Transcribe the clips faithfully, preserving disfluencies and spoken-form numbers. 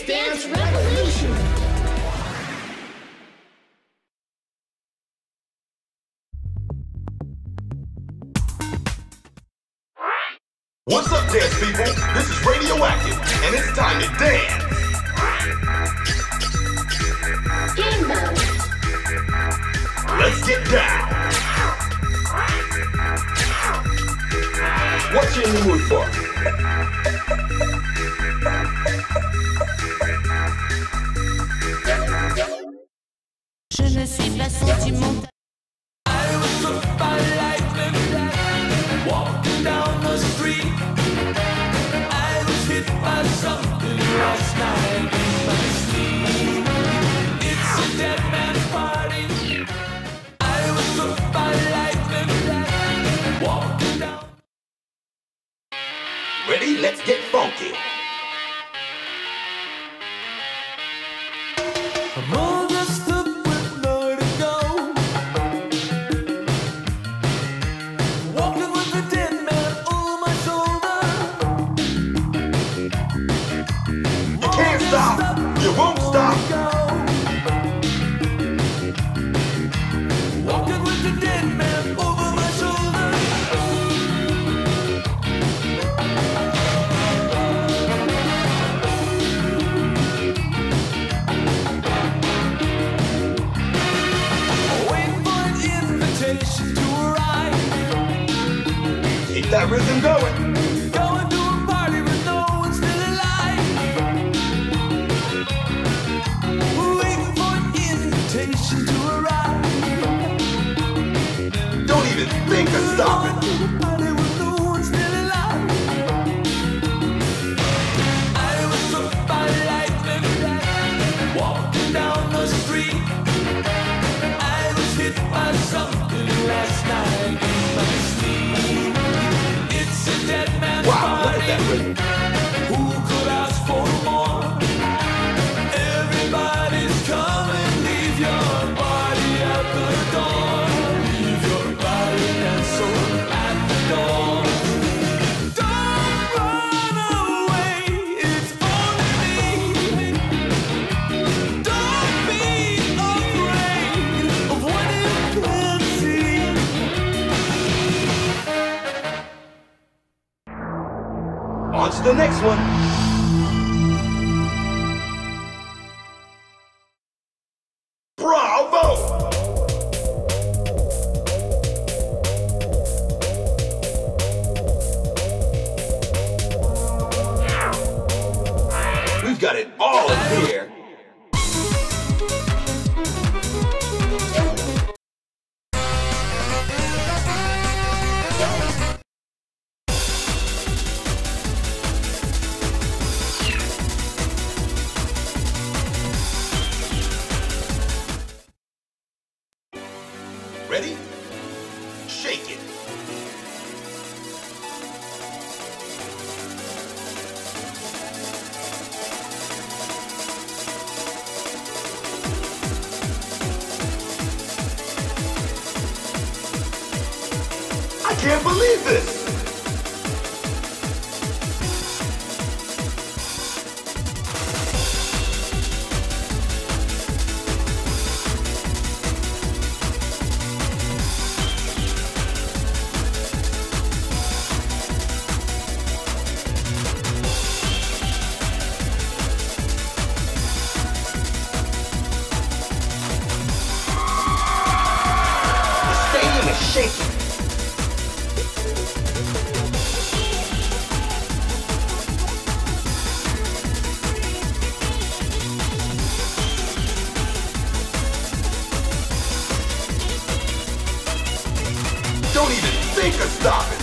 It's Dance Revolution. What's up, dance people? This is Radioactive, and it's time to dance. Game mode. Let's get down. What you in the mood for? Je ne suis pas sentimentale. I was struck by lightning, walking down the street. I was hit by something last night in my sleep. It's a dead man's party. I was struck by lightning, walking down. Ready? Let's get funky. I'm all dressed up with nowhere to go, walking with the dead man over my shoulder. You can't stop. You won't stop. Walking with the dead man over my shoulder. Waiting for an invitation to arrive. Keep that rhythm going. Going to a party with no one still alive. Waiting for an invitation to arrive. Don't even think of stopping. To a party with no one still alive. I was struck by lightning, walking down the street. I was hit by something last night in my sleep. It's a dead man's Wow, look at party. that rhythm. Who could ask for more? Everybody's coming. Leave your body at the door. Leave your body and soul at the door. Don't run away. It's only me. Don't be afraid of what you can't see. On to the next one. Bravo! We've got it all in here. Ready? Shake it. I can't believe this! The stadium is shaking. Don't even think of stopping.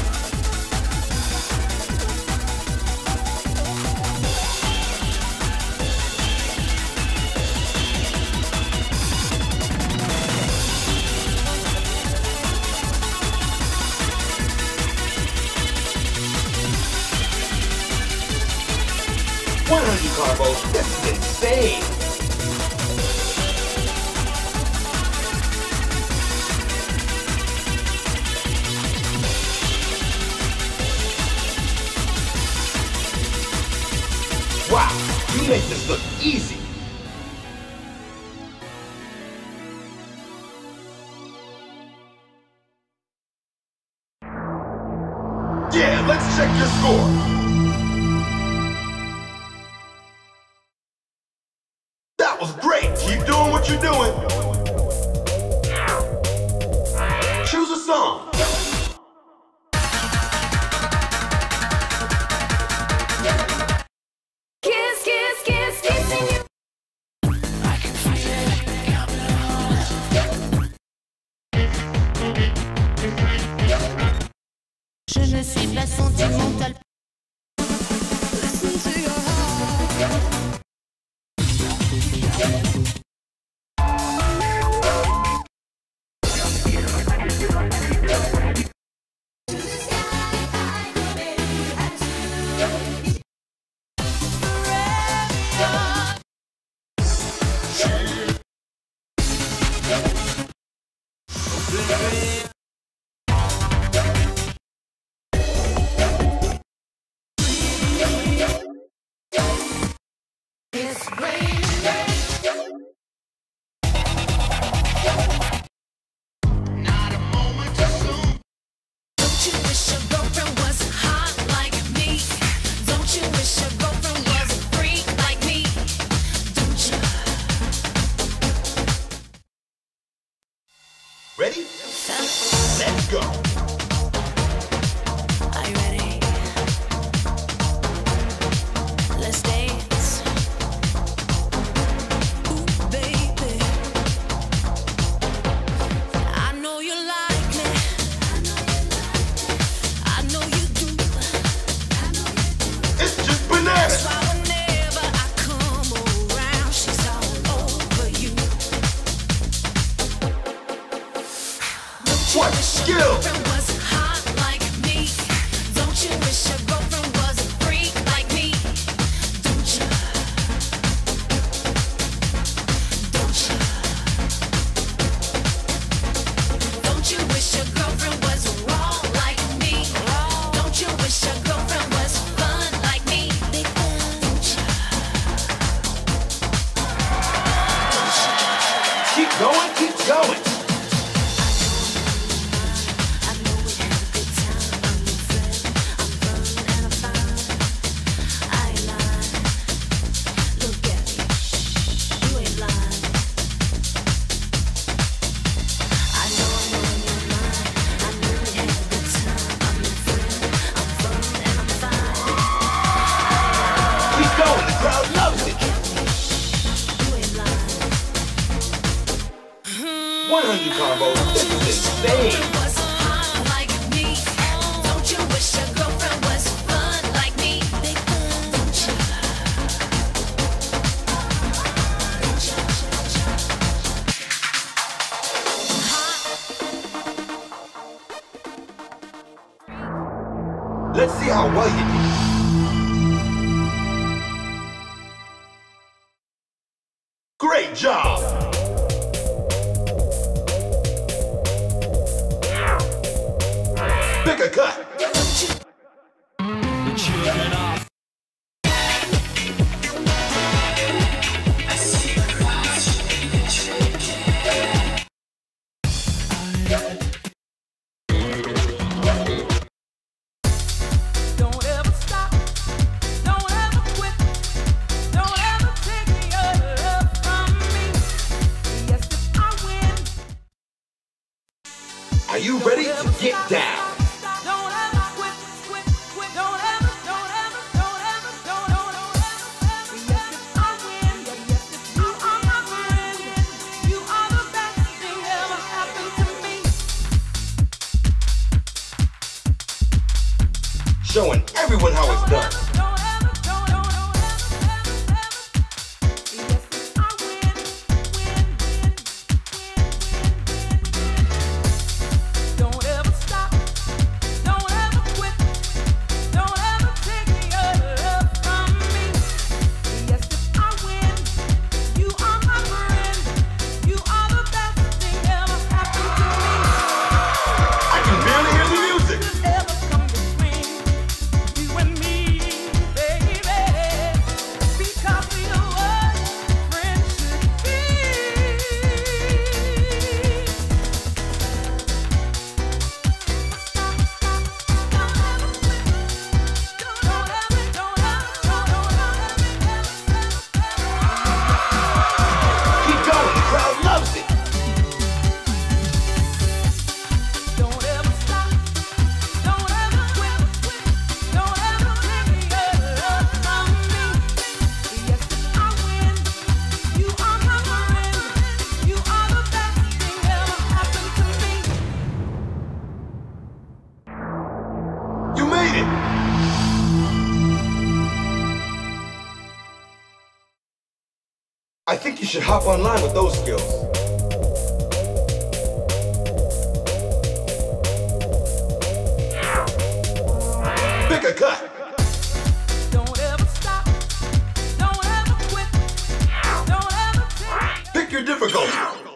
Why don't you, Carbo? This is insane. Wow, you make this look easy. Yeah, let's check your score. That was great. Keep doing what you're doing. Choose a song. Kiss, kiss, kiss, kissing you. I can feel it coming on. Je ne suis pas sentimentale. Listen to your heart. Ready? Let's go. Are you ready? Let's dance. Ooh, baby. I know you like me. I know you do. It's just bananas. That's why whenever I come around, she's all over you. What skill? Girlfriend was hot like me. Don't you wish your girlfriend was a freak like me? Don't you? Don't you? Don't you wish your girlfriend was raw like me? Don't you wish your girlfriend was fun like me? Don't you? Don't you? Keep going, keep going. I know we had a good time. I'm your friend. I'm fun and I'm fine. I ain't lying. Look at me. You ain't lying. I know I'm on your mind. I know we had a good time. I'm your friend. I'm fun and I'm fine. Keep going, the crowd loves it. You ain't lying. one hundred combos. This is insane. Was hot like me. Don't you wish your girlfriend was fun like me? Don't you? Let's see how well you do. Great job. Pick a cut. Don't ever stop. Don't ever quit. Don't ever take your love from me. Yes, if I win. Are you ready to get down? Don't ever quit, quit, quit. Don't ever, don't ever, don't ever, don't, don't, don't ever. Yes, if I win. Yes, if you are my friend. You are the best thing ever happened to me. Showing everyone how it's done. Don't ever, don't, don't, don't ever, ever, ever. Yes, if I win, win, win, win, win, win, win. Don't ever stop. Don't ever quit. Don't ever take your love from me. Yes, if I win, you are my friend. You are the best thing ever happened to me. I can barely hear the music. Ever come between you and me? Active. I think you should hop online with those skills. Pick a cut. Don't ever stop. Don't ever quit. Don't ever quit. Pick your difficulty.